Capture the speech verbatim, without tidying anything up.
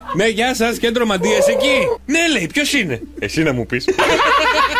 Ναι, γεια σας, κέντρο μαντείας εκεί. Ναι, λέει, ποιος είναι? Εσύ να μου πεις.